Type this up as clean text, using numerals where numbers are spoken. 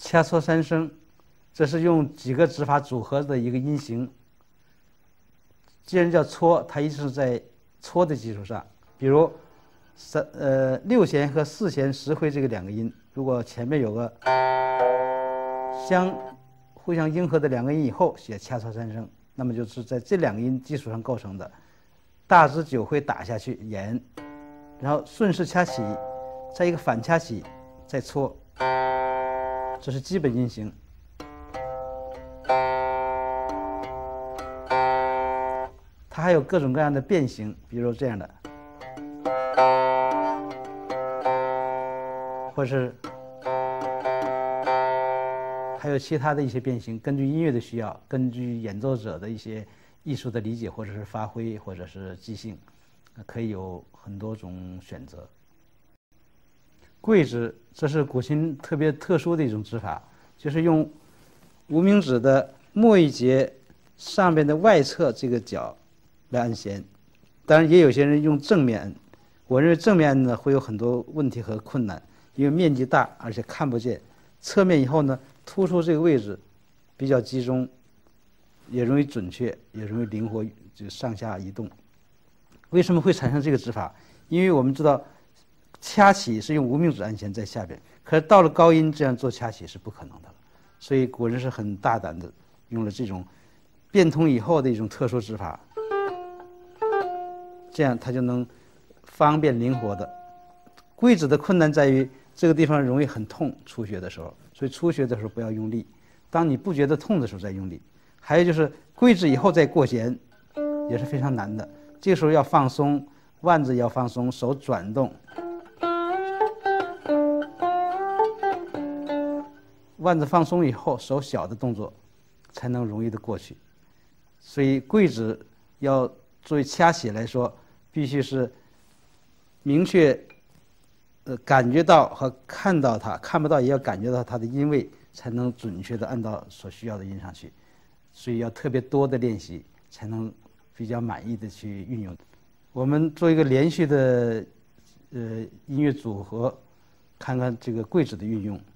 掐搓三声，这是用几个指法组合的一个音型。既然叫搓，它一直是在搓的基础上。比如六弦和四弦十回这个两个音，如果前面有个互相应和的两个音以后写掐搓三声，那么就是在这两个音基础上构成的。大指9回打下去延，然后顺势掐起，再一个反掐起，再搓，这是基本音型。它还有各种各样的变形，比如这样的，或是还有其他的一些变形，根据音乐的需要，根据演奏者的一些艺术的理解，或者是发挥，或者是即兴，可以有很多种选择。桂指，这是古琴特别特殊的一种指法，就是用无名指的末一节上边的外侧这个角来按弦。当然，也有些人用正面按，我认为正面按呢会有很多问题和困难，因为面积大，而且看不见。侧面以后呢，突出这个位置比较集中，也容易准确，也容易灵活，这个上下移动。为什么会产生这个指法？因为我们知道，掐起是用无名指按弦在下边，可是到了高音这样做掐起是不可能的了。所以古人是很大胆的，用了这种变通以后的一种特殊指法，这样它就能方便灵活的。桂指的困难在于这个地方容易很痛，初学的时候，所以初学的时候不要用力，当你不觉得痛的时候再用力。还有就是桂指以后再过弦，也是非常难的。这个时候要放松，腕子要放松，手转动，腕子放松以后，手小的动作才能容易的过去。所以桂指要作为掐起来说，必须是明确感觉到和看到它，看不到也要感觉到它的音位，才能准确的按到所需要的音上去。所以要特别多的练习，才能比较满意的去运用。我们做一个连续的音乐组合，看看这个桂指的运用。